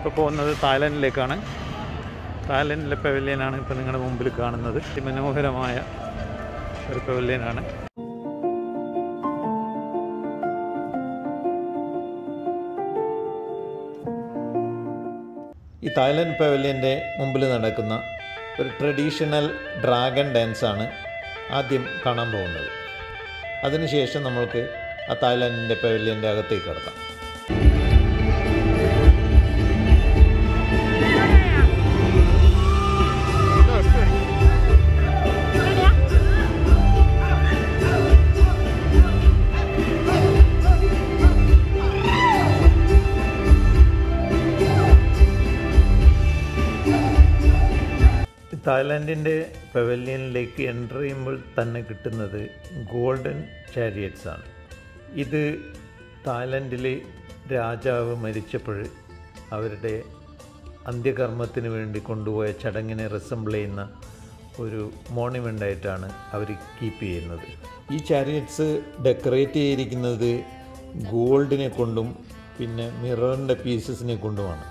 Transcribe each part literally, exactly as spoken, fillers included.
ഇപ്പോൾ പോകുന്നത് തായ്ലൻഡിലേക്കാണ്. തായ്ലൻഡിലെ പവലിയനാണ് ഇപ്പോൾ നിങ്ങളുടെ മുമ്പിൽ കാണുന്നത്. മനോഹരമായ ഒരു പവലിയനാണ്. ഈ തായ്ലൻഡ് പവലിയൻ്റെ മുമ്പിൽ നടക്കുന്ന ഒരു ട്രഡീഷണൽ ഡ്രാഗൺ ഡാൻസാണ് ആദ്യം കാണാൻ പോകുന്നത്. അതിനുശേഷം നമ്മൾക്ക് ആ തായ്ലൻഡിൻ്റെ പവലിയൻ്റെ അകത്തേക്ക് കടക്കാം. തായ്ലൻഡിൻ്റെ പവലിയനിലേക്ക് എൻ്റർ ചെയ്യുമ്പോൾ തന്നെ കിട്ടുന്നത് ഗോൾഡൻ ചാരിയറ്റ്സ് ആണ്. ഇത് തായ്ലൻഡിലെ രാജാവ് മരിച്ചപ്പോൾ അവരുടെ അന്ത്യകർമ്മത്തിന് വേണ്ടി കൊണ്ടുപോയ ചടങ്ങിനെ റിസംബിൾ ചെയ്യുന്ന ഒരു മോണുമെൻ്റായിട്ടാണ് അവർ കീപ്പ് ചെയ്യുന്നത്. ഈ ചാരിയറ്റ്സ് ഡെക്കറേറ്റ് ചെയ്തിരിക്കുന്നത് ഗോൾഡിനെ കൊണ്ടും പിന്നെ മിററിൻ്റെ പീസസിനെ കൊണ്ടുമാണ്.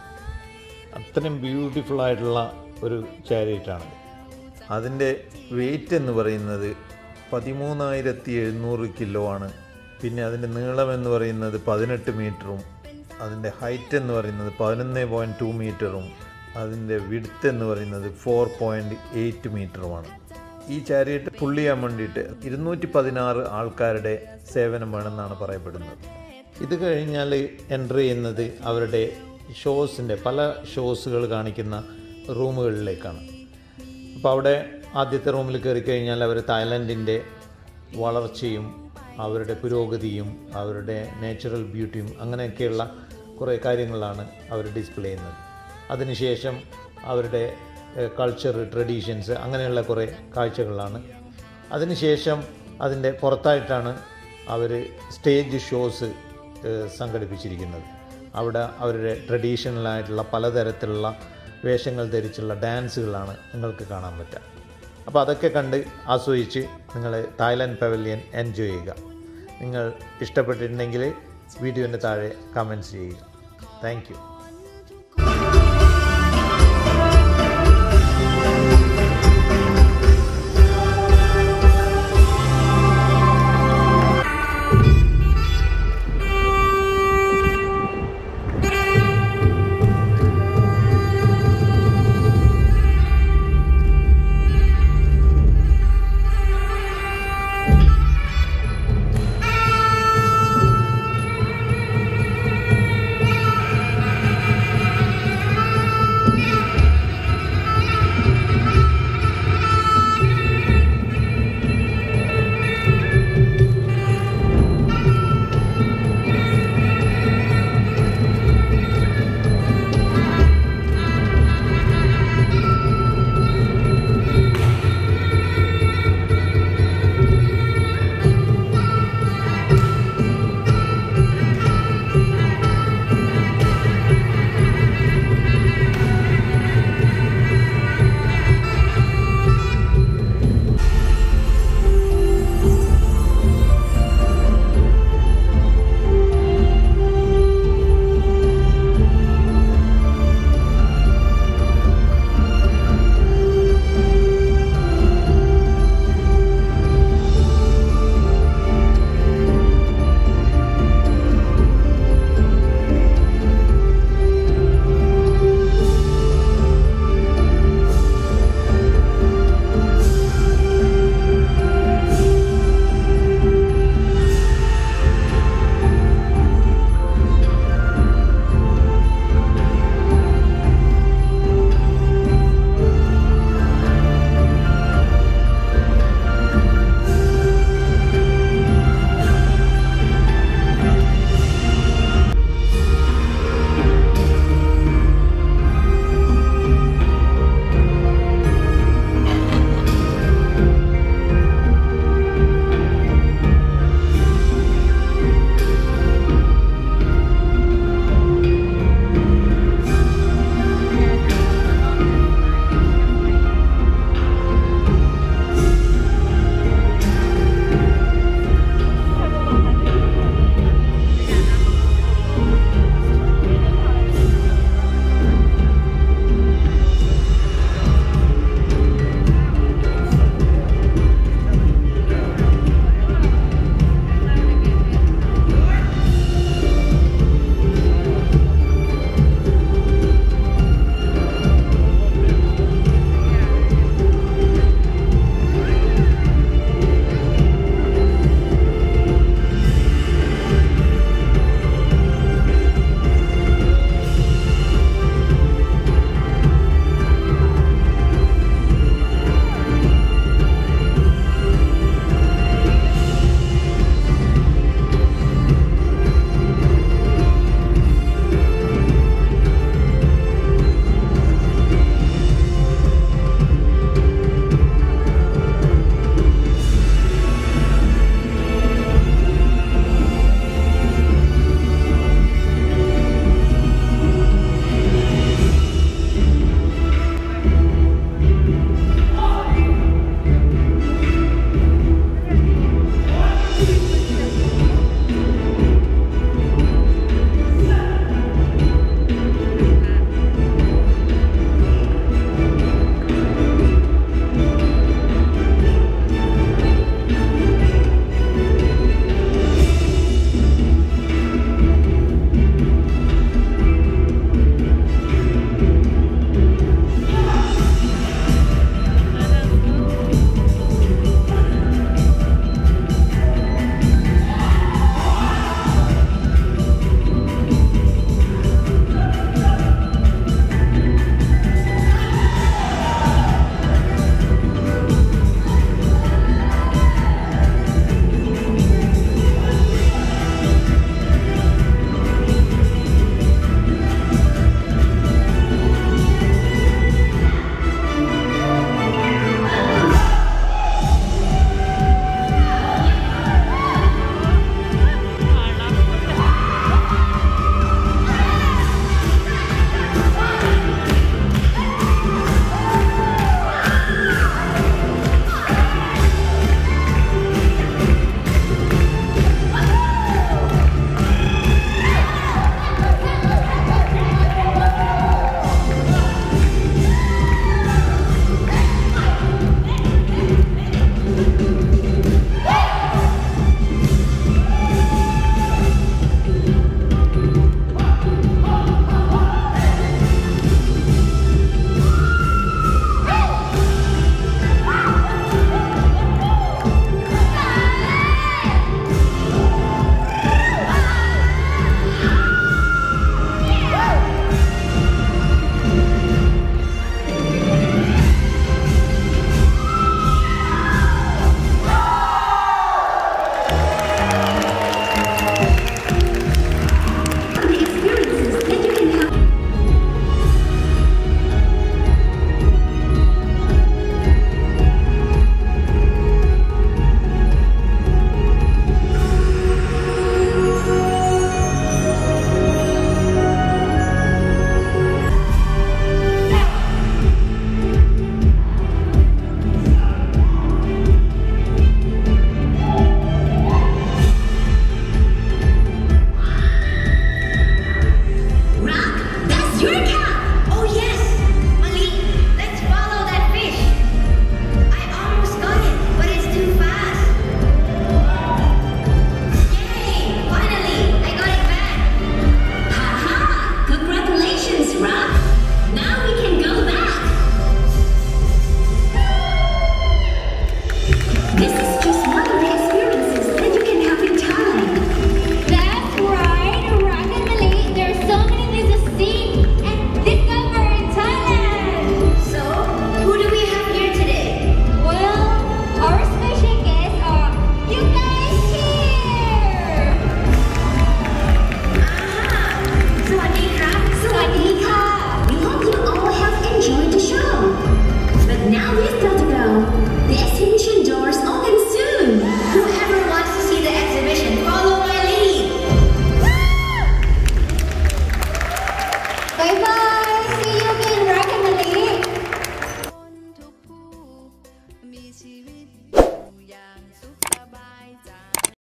അത്രയും ബ്യൂട്ടിഫുള്ളായിട്ടുള്ള ഒരു ചാരിയറ്റാണ്. അതിൻ്റെ വെയ്റ്റ് എന്ന് പറയുന്നത് പതിമൂന്നായിരത്തി എഴുന്നൂറ് കിലോ ആണ്. പിന്നെ അതിൻ്റെ നീളം എന്ന് പറയുന്നത് പതിനെട്ട് മീറ്ററും അതിൻ്റെ ഹൈറ്റ് എന്ന് പറയുന്നത് പതിനൊന്ന് പോയിൻറ്റ് ടു മീറ്ററും അതിൻ്റെ വിഡ്ത്ത് എന്ന് പറയുന്നത് ഫോർ പോയിൻറ്റ് എയ്റ്റ് മീറ്ററുമാണ്. ഈ ചാരിയറ്റ് പുള്ള് ചെയ്യാൻ വേണ്ടിയിട്ട് ഇരുന്നൂറ്റി പതിനാറ് ആൾക്കാരുടെ സേവനം വേണമെന്നാണ് പറയപ്പെടുന്നത്. ഇത് കഴിഞ്ഞാൽ എൻ്റർ ചെയ്യുന്നത് അവരുടെ ഷോസിൻ്റെ പല ഷോസുകൾ കാണിക്കുന്ന റൂമുകളിലേക്കാണ്. അപ്പോൾ അവിടെ ആദ്യത്തെ റൂമിൽ കയറി കഴിഞ്ഞാൽ അവർ തായ്ലൻഡിൻ്റെ വളർച്ചയും അവരുടെ പുരോഗതിയും അവരുടെ നാച്ചുറൽ ബ്യൂട്ടിയും അങ്ങനെയൊക്കെയുള്ള കുറേ കാര്യങ്ങളാണ് അവർ ഡിസ്പ്ലേ ചെയ്യുന്നത്. അതിനുശേഷം അവരുടെ കൾച്ചർ, ട്രഡീഷൻസ് അങ്ങനെയുള്ള കുറേ കാഴ്ചകളാണ്. അതിനുശേഷം അതിൻ്റെ പുറത്തായിട്ടാണ് അവർ സ്റ്റേജ് ഷോസ് സംഘടിപ്പിച്ചിരിക്കുന്നത്. അവിടെ അവരുടെ ട്രഡീഷണലായിട്ടുള്ള പലതരത്തിലുള്ള വേഷങ്ങൾ ധരിച്ചുള്ള ഡാൻസുകളാണ് നിങ്ങൾക്ക് കാണാൻ പറ്റുക. അപ്പോൾ അതൊക്കെ കണ്ട് ആസ്വദിച്ച് നിങ്ങൾ തായ്ലൻഡ് പവലിയൻ എൻജോയ് ചെയ്യുക. നിങ്ങൾ ഇഷ്ടപ്പെട്ടിട്ടുണ്ടെങ്കിൽ വീഡിയോൻ്റെ താഴെ കമൻറ്റ്സ് ചെയ്യുക. Thank U.